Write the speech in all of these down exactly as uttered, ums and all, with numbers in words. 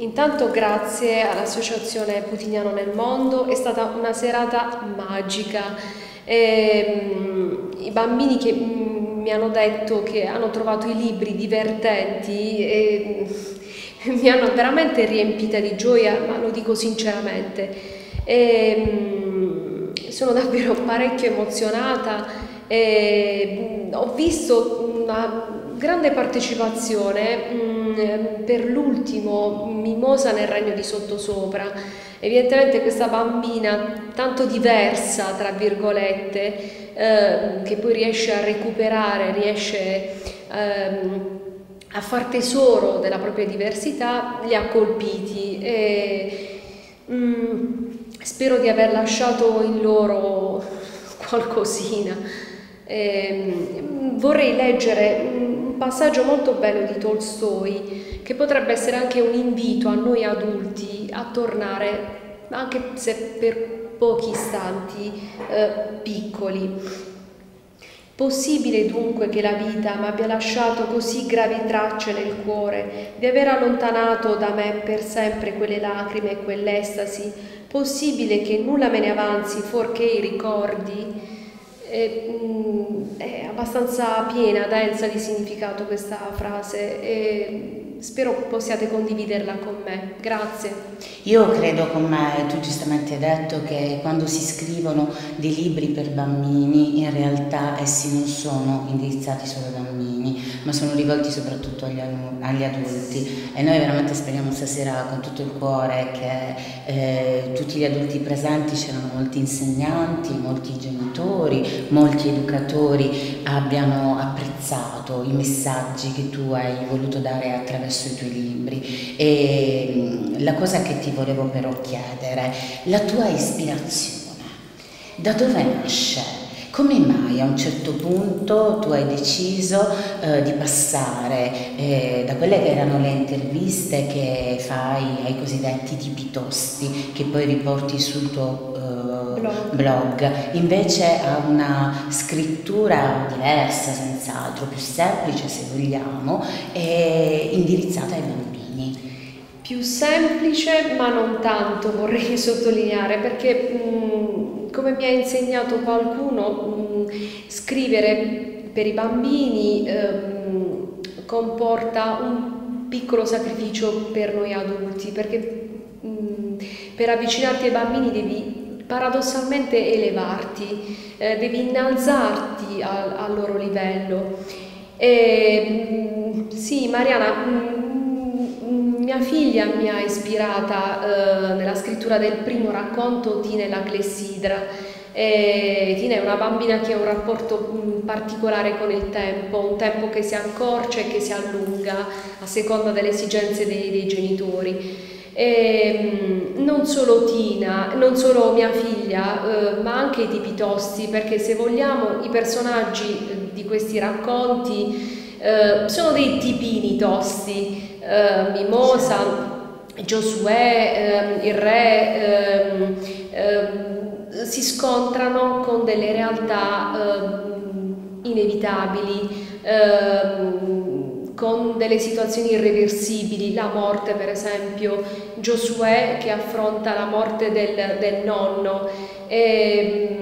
Intanto grazie all'Associazione Putignano nel Mondo, è stata una serata magica. E, i bambini che mi hanno detto che hanno trovato i libri divertenti e mi hanno veramente riempita di gioia, ma lo dico sinceramente. E, sono davvero parecchio emozionata e ho visto una grande partecipazione mh, per l'ultimo Mimosa nel Regno di Sottosopra. Evidentemente questa bambina tanto diversa, tra virgolette, eh, che poi riesce a recuperare, riesce ehm, a far tesoro della propria diversità, li ha colpiti e mh, spero di aver lasciato in loro qualcosina. Eh, vorrei leggere un passaggio molto bello di Tolstoi che potrebbe essere anche un invito a noi adulti a tornare, anche se per pochi istanti eh, piccoli. Possibile dunque che la vita mi abbia lasciato così gravi tracce nel cuore, di aver allontanato da me per sempre quelle lacrime e quell'estasi? Possibile che nulla me ne avanzi fuorché i ricordi? È, è abbastanza piena, densa di significato questa frase e spero possiate condividerla con me. Grazie. Io credo, come tu giustamente hai detto, che quando si scrivono dei libri per bambini in realtà essi non sono indirizzati solo ai bambini, ma sono rivolti soprattutto agli, agli adulti, e noi veramente speriamo stasera con tutto il cuore che eh, tutti gli adulti presenti, c'erano molti insegnanti, molti genitori, molti educatori, abbiano apprezzato i messaggi che tu hai voluto dare attraverso i tuoi libri. E la cosa che ti volevo però chiedere, la tua ispirazione, da dove nasce? Come mai a un certo punto tu hai deciso eh, di passare eh, da quelle che erano le interviste che fai ai cosiddetti tipi tosti, che poi riporti sul tuo eh, blog. blog, invece a una scrittura diversa, senz'altro, più semplice se vogliamo, e indirizzata ai bambini? Più semplice, ma non tanto, vorrei sottolineare, perché mh, come mi ha insegnato qualcuno, mh, scrivere per i bambini mh, comporta un piccolo sacrificio per noi adulti, perché mh, per avvicinarti ai bambini devi paradossalmente elevarti, eh, devi innalzarti al, al loro livello. E, mh, sì, Mariana, mh, mia figlia mi ha ispirata eh, nella scrittura del primo racconto, Tina e la clessidra. E Tina è una bambina che ha un rapporto mh, particolare con il tempo, un tempo che si accorcia e che si allunga a seconda delle esigenze dei, dei genitori. E, mh, non solo Tina, non solo mia figlia, eh, ma anche i tipi tosti, perché se vogliamo i personaggi di questi racconti eh, sono dei tipini tosti. Uh, Mimosa, Giosuè, uh, il re uh, uh, si scontrano con delle realtà uh, inevitabili, uh, con delle situazioni irreversibili, la morte per esempio, Giosuè che affronta la morte del, del nonno. E,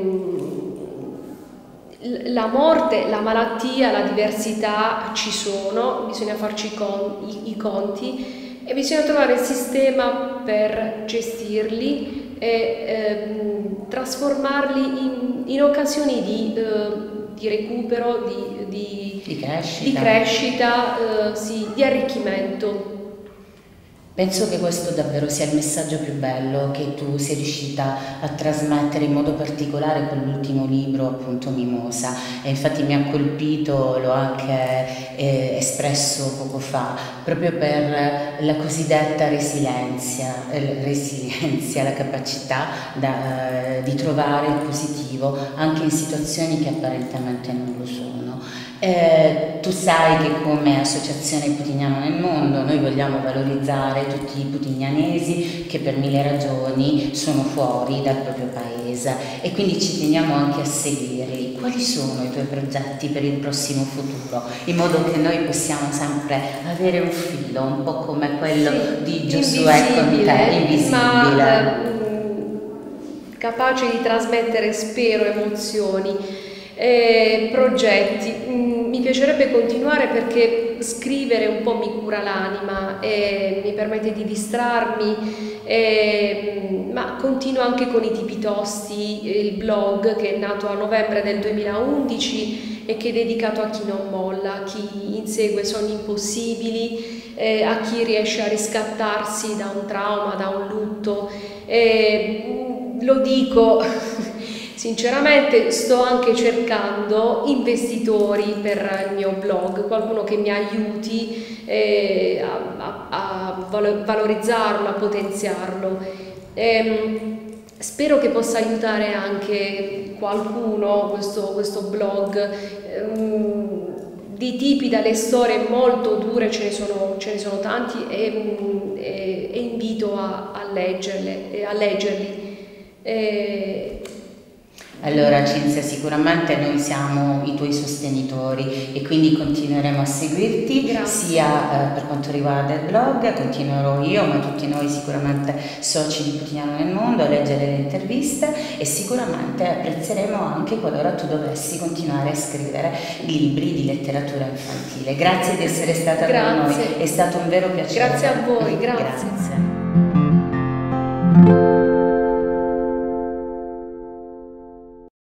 la morte, la malattia, la diversità ci sono, bisogna farci con, i, i conti e bisogna trovare il sistema per gestirli e ehm, trasformarli in, in occasioni di, eh, di recupero, di, di, di crescita, di, crescita eh, sì, di arricchimento. Penso che questo davvero sia il messaggio più bello che tu sei riuscita a trasmettere in modo particolare con l'ultimo libro, appunto Mimosa, e infatti mi ha colpito, l'ho anche eh, espresso poco fa, proprio per la cosiddetta resilienza, eh, resilienza la capacità da, eh, di trovare il positivo anche in situazioni che apparentemente non lo sono. Eh, tu sai che come Associazione Putignano nel Mondo noi vogliamo valorizzare tutti i putignanesi che per mille ragioni sono fuori dal proprio paese, e quindi ci teniamo anche a seguirli. Quali sono i tuoi progetti per il prossimo futuro, in modo che noi possiamo sempre avere un filo, un po' come quello sì, di Giosuè con te, invisibile, ma ehm, capace di trasmettere, spero, emozioni. Eh, progetti, mm, mi piacerebbe continuare perché scrivere un po' mi cura l'anima e mi permette di distrarmi, eh, ma continuo anche con i tipi tosti, il blog che è nato a novembre del duemilaundici e che è dedicato a chi non molla, a chi insegue sogni impossibili, eh, a chi riesce a riscattarsi da un trauma, da un lutto. Eh, lo dico sinceramente, sto anche cercando investitori per il mio blog, qualcuno che mi aiuti eh, a, a, a valorizzarlo, a potenziarlo. Ehm, spero che possa aiutare anche qualcuno questo, questo blog. Ehm, di tipi, dalle storie molto dure ce ne sono, ce ne sono tanti e, e, e invito a, a, leggerle, a leggerli. E, Allora Cinzia, sicuramente noi siamo i tuoi sostenitori e quindi continueremo a seguirti. Grazie. Sia eh, per quanto riguarda il blog, continuerò io, ma tutti noi sicuramente soci di Putignano nel Mondo, a leggere le interviste, e sicuramente apprezzeremo anche qualora tu dovessi continuare a scrivere libri di letteratura infantile. Grazie di essere stata Grazie. con noi, è stato un vero piacere. Grazie a voi, grazie. Grazie.